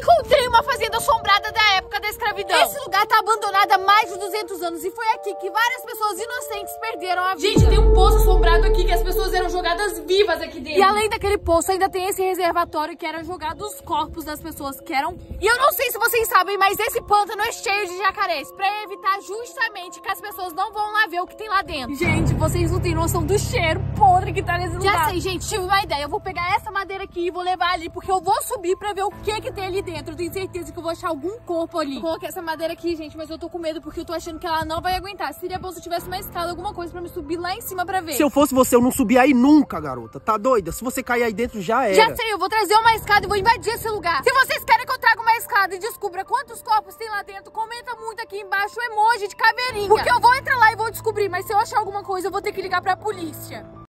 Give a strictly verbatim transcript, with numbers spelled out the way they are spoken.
Encontrei uma fazenda assombrada da época da escravidão. Esse lugar tá abandonado há mais de duzentos anos e foi aqui que várias pessoas inocentes perderam a vida. Gente, tem um poço assombrado aqui que as pessoas eram jogadas vivas aqui dentro. E além daquele poço, ainda tem esse reservatório que eram jogados os corpos das pessoas que eram... E eu não sei se vocês sabem, mas esse pântano é cheio de jacarés, pra evitar justamente que as pessoas não vão lá ver o que tem lá dentro. Gente, vocês não têm noção do cheiro podre que tá nesse lugar. Já sei, gente, tive uma ideia. Eu vou pegar essa madeira aqui e vou levar ali, porque eu vou subir pra ver o que que tem ali dentro. Eu tenho certeza que eu vou achar algum corpo ali. Eu coloquei essa madeira aqui, gente, mas eu tô com medo porque eu tô achando que ela não vai aguentar. Seria bom se eu tivesse uma escada, alguma coisa pra me subir lá em cima pra ver. Se eu fosse você, eu não subia aí nunca, garota. Tá doida? Se você cair aí dentro, já era. Já sei, eu vou trazer uma escada e vou invadir esse lugar. Se vocês querem que eu traga uma escada e descubra quantos corpos tem lá dentro, comenta muito aqui embaixo o emoji de caveirinha. Porque eu vou entrar lá e vou descobrir, mas se eu achar alguma coisa, eu vou ter que ligar pra polícia.